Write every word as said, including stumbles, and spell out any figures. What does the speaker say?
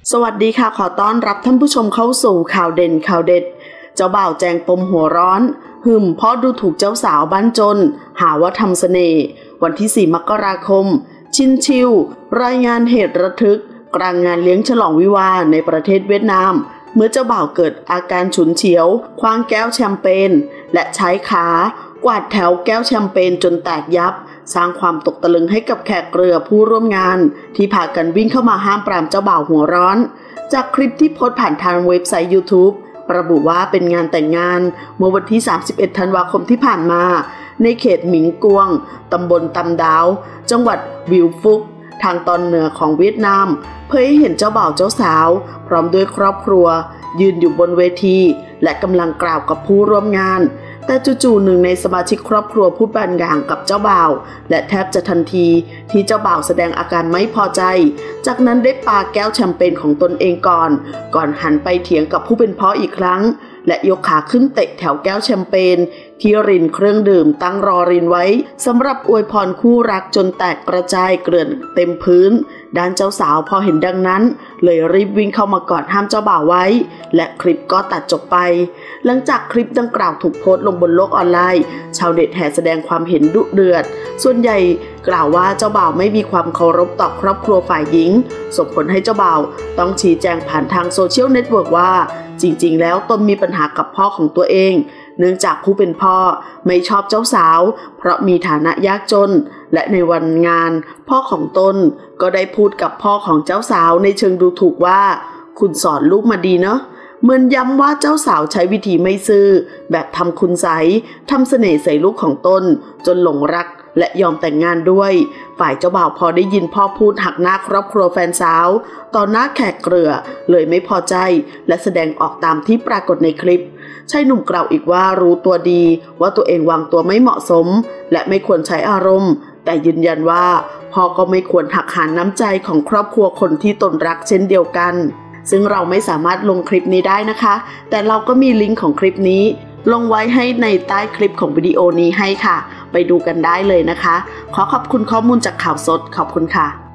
สวัสดีค่ะขอต้อนรับท่านผู้ชมเข้าสู่ข่าวเด่นข่าวเด็ดเจ้าบ่าวแจงปมหัวร้อนหึมเพราะดูถูกเจ้าสาวบ้านจนหาว่าทำเสน่ห์วันที่สี่มกราคมชินชิวรายงานเหตุระทึกกลางงานเลี้ยงฉลองวิวาห์ในประเทศเวียดนามเมื่อเจ้าบ่าวเกิดอาการฉุนเฉียวคว้างแก้วแชมเปญและใช้ขากวาดแถวแก้วแชมเปญจนแตกยับสร้างความตกตะลึงให้กับแขกเรือผู้ร่วมงานที่พากันวิ่งเข้ามาห้ามปรามเจ้าบ่าวหัวร้อนจากคลิปที่โพสต์ผ่านทางเว็บไซต์ YouTube ระบุว่าเป็นงานแต่งงานเมื่อวันที่สามสิบเอ็ดธันวาคมที่ผ่านมาในเขตหมิงกวงตำบลตำดาวจังหวัดวิวฟุกทางตอนเหนือของเวียดนามเผยให้เห็นเจ้าบ่าวเจ้าสาวพร้อมด้วยครอบครัวยืนอยู่บนเวทีและกำลังกล่าวกับผู้ร่วมงานแต่จู่ๆหนึ่งในสมาชิกครอบครัวพูดบางอย่างกับเจ้าบ่าวและแทบจะทันทีที่เจ้าบ่าวแสดงอาการไม่พอใจจากนั้นได้ปาแก้วแชมเปญของตนเองก่อนก่อนหันไปเถียงกับผู้เป็นพ่ออีกครั้งและยกขาขึ้นเตะแถวแก้วแชมเปญที่รินเครื่องดื่มตั้งรอรินไว้สำหรับอวยพรคู่รักจนแตกกระจายเกลื่อนเต็มพื้นด้านเจ้าสาวพอเห็นดังนั้นเลยรีบวิ่งเข้ามากอดห้ามเจ้าบ่าวไว้และคลิปก็ตัดจบไปหลังจากคลิปดังกล่าวถูกโพสต์ลงบนโลกออนไลน์ชาวเน็ตแห่แสดงความเห็นดุเดือดส่วนใหญ่กล่าวว่าเจ้าบ่าวไม่มีความเคารพต่อครอบครัวฝ่ายหญิงส่งผลให้เจ้าบ่าวต้องชี้แจงผ่านทางโซเชียลเน็ตเวิร์กว่าจริงๆแล้วตนมีปัญหากับพ่อของตัวเองเนื่องจากผู้เป็นพ่อไม่ชอบเจ้าสาวเพราะมีฐานะยากจนและในวันงานพ่อของตนก็ได้พูดกับพ่อของเจ้าสาวในเชิงดูถูกว่าคุณสอนลูกมาดีเนาะเหมือนย้ำว่าเจ้าสาวใช้วิธีไม่ซื่อแบบทำคุณใสทำเสน่ห์ใส่ลูกของตนจนหลงรักและยอมแต่งงานด้วยฝ่ายเจ้าบ่าวพอได้ยินพ่อพูดหักหน้าครอบครัวแฟนสาวต่อหน้าแขกเรือเลยไม่พอใจและแสดงออกตามที่ปรากฏในคลิปชายหนุ่มกล่าวอีกว่ารู้ตัวดีว่าตัวเองวางตัวไม่เหมาะสมและไม่ควรใช้อารมณ์แต่ยืนยันว่าพ่อก็ไม่ควรหักหานน้ำใจของครอบครัวคนที่ตนรักเช่นเดียวกันซึ่งเราไม่สามารถลงคลิปนี้ได้นะคะแต่เราก็มีลิงก์ของคลิปนี้ลงไว้ให้ในใต้คลิปของวิดีโอนี้ให้ค่ะไปดูกันได้เลยนะคะขอขอบคุณข้อมูลจากข่าวสดขอบคุณค่ะ